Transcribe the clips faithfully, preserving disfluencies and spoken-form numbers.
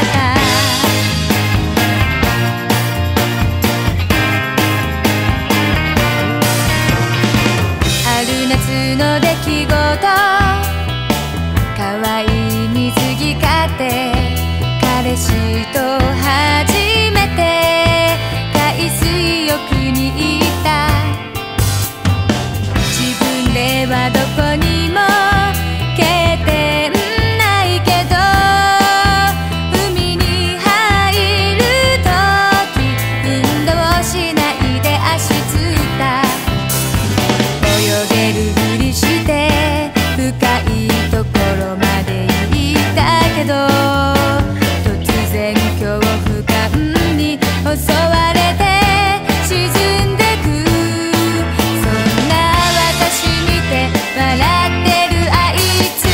春夏の出来事、可愛い水着買って彼氏と初めて海水浴に行った。自分ではどこにも経験ないけど、海に入るとき運動しないで足つった。泳げるふりして深いところまで行ったけど、突然恐怖感に襲われて沈んでく。そんな私見て笑ってるあいつ。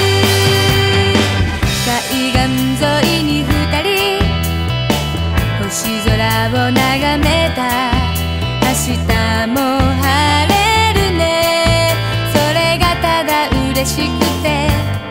海岸沿いに二人星空を眺めた。明日も晴れるね、それがただ嬉しくて。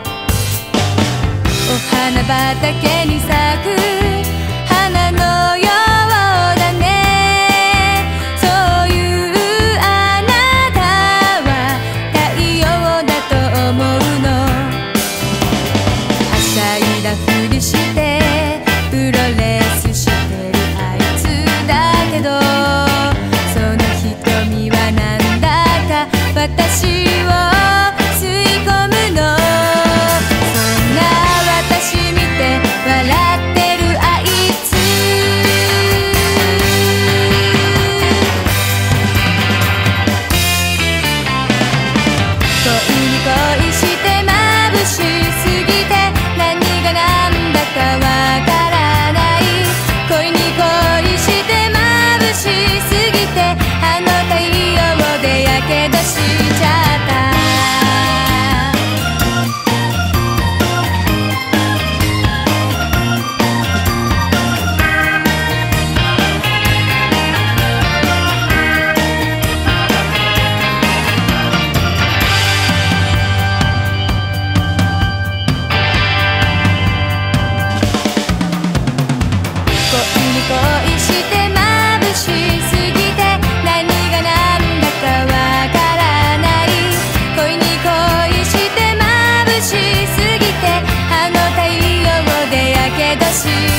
お花畑に咲く花のようだね。そういうあなたは太陽だと思うの。はしゃいだふりしてプロレスしてるあいつだけど、その瞳はなんだか私を吸い込むの。そんな私見て笑ってるあいつ。恋に恋して眩しすぎて何が何だかわからない。恋に恋して眩しすぎてあの太陽でやけどしちゃった。恋に恋して眩しすぎて何が何だかわからない。恋に恋して眩しすぎてあの太陽でやけどし